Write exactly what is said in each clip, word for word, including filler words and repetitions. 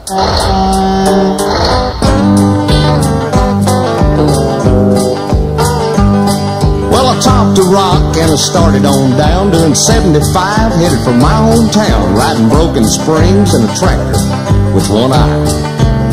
Well, I topped a rock and I started on down, doing seventy-five, headed for my hometown, riding broken springs in a tractor with one eye.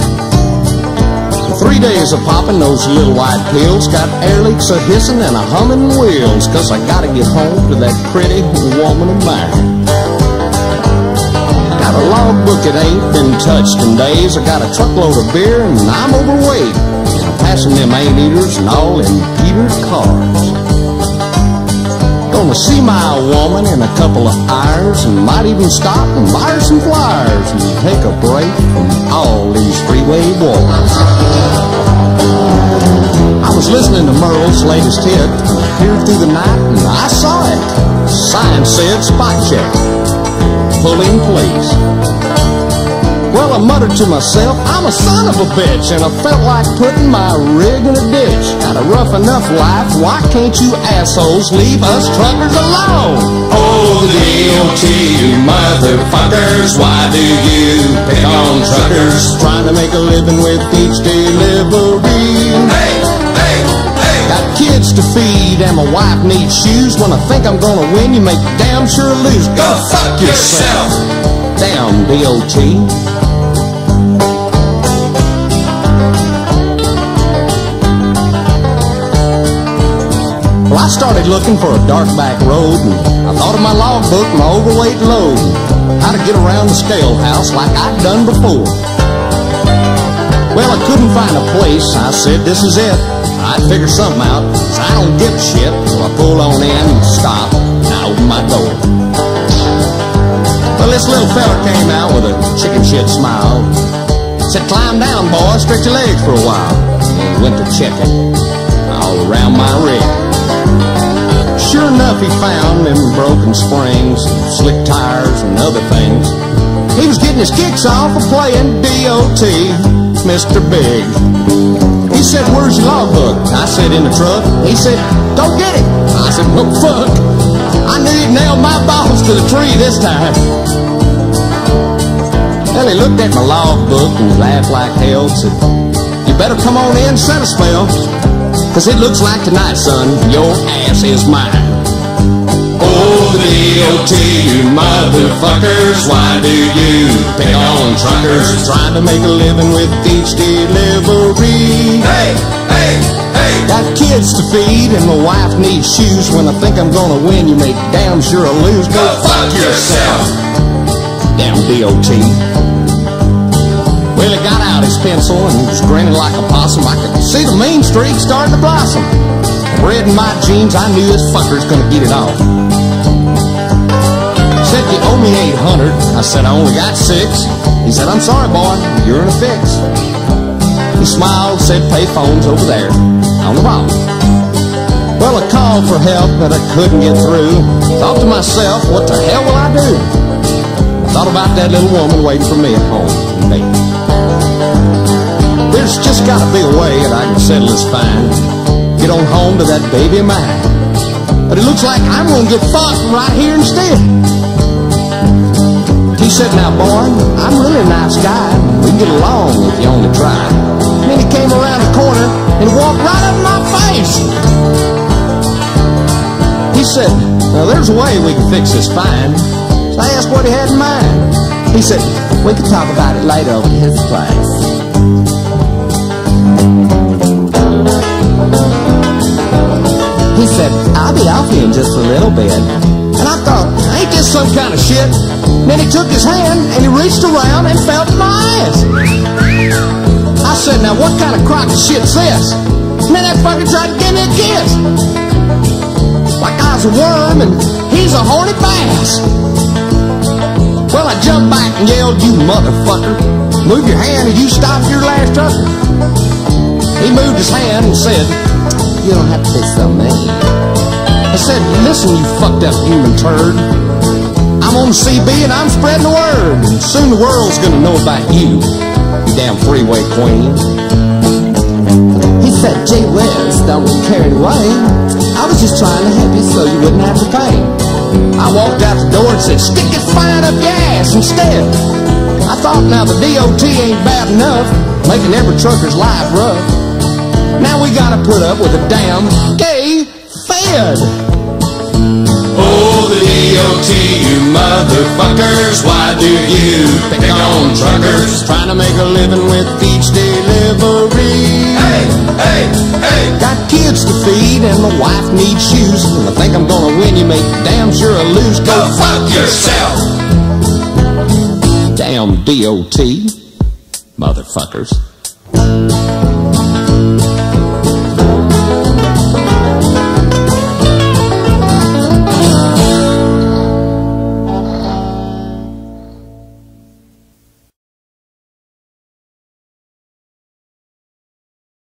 Three days of popping those little white pills, got air leaks a hissing and a humming wheels, 'cause I gotta get home to that pretty woman of mine. Got a logbook that ain't been touched in days, I got a truckload of beer and I'm overweight, I'm passing them ain't-eaters and all in Peter's cars. Gonna see my woman in a couple of hours, and might even stop and buy her some flyers and take a break from all these freeway wars. I was listening to Merle's latest hit, peered through the night and I saw it. Sign said spot check, pull in please. Well, I muttered to myself, I'm a son of a bitch, and I felt like putting my rig in a ditch. Got a rough enough life, why can't you assholes leave us truckers alone? Oh, the D O T, you motherfuckers, why do you pick on truckers? Trying to make a living with each delivery. Hey, hey, hey! Got kids to feed and my wife needs shoes. When I think I'm gonna win, you make damn sure lose. Go, Go fuck yourself! Damn D O T. Well, I started looking for a dark back road, and I thought of my logbook, my overweight load, how to get around the scale house like I'd done before. Well, I couldn't find a place. I said, this is it. I'd figure something out, 'cause I don't give a shit. So I pull on in and stop, and I open my door. Well, this little fella came out with a chicken shit smile. Said, climb down, boy, stretch your legs for a while. And he went to checking all around my rig. Sure enough, he found them broken springs, slick tires, and other things. He was getting his kicks off of playing D O T, Mister Big. He said, where's your logbook? I said, in the truck. He said, go get it. I said, well, fuck. I knew he'd nailed my balls to the tree this time. Well, he looked at my logbook and laughed like hell, said, you better come on in and set a spell, 'cause it looks like tonight, son, your ass is mine. Oh, the D O T, you motherfuckers, why do you pick on truckers? Trying to make a living with each delivery. Hey, hey, hey! Got kids to feed and my wife needs shoes. When I think I'm gonna win, you make damn sure I lose. Go, Go fuck yourself! Damn D O T. Well, he got out his pencil and he was grinning like a possum. I could see the mean streak starting to blossom. Red in my jeans, I knew this fucker's gonna get it off. Said, you owe me eight hundred. I said, I only got six. He said, I'm sorry, boy, you're in a fix. He smiled, said, pay phone's over there on the bottom. Well, I called for help, but I couldn't get through. Thought to myself, what the hell will I do? I thought about that little woman waiting for me at home. Me. There's just gotta be a way that I can settle this fine, get on home to that baby of mine. But it looks like I'm gonna get fucked right here instead. He said, now boy, I'm really a nice guy, we can get along if you only try. And then he came around the corner and walked right up in my face. He said, now there's a way we can fix this fine. So I asked what he had in mind. He said, we can talk about it later over at his place. He said, I'll be off here in just a little bit. And I thought, ain't this some kind of shit? And then he took his hand and he reached around and felt my ass. I said, now what kind of crock of shit's this? And then that fucker tried to give me a kiss. Like I was a worm and he's a horny bass. Well, I jumped back and yelled, you motherfucker, move your hand and you stop your last trucker. He moved his hand and said, you don't have to be so mean. I said, listen, you fucked up human turd. I'm on the C B and I'm spreading the word. And soon the world's gonna know about you, you damn freeway queen. He said, gee whiz, don't get carried away. I was just trying to help you so you wouldn't have to pay. I walked out the door and said, stick your fine up your ass instead. I thought, now the D O T ain't bad enough, making every trucker's life rough. Now we gotta put up with a damn gay Fed. Oh, the D O T, you motherfuckers, why do you pick on truckers? Trying to make a living with beach delivery. Hey, hey, hey! Got kids to feed and my wife needs shoes. And I think I'm gonna win, you make damn sure I lose. Go fuck yourself! Damn D O T, motherfuckers.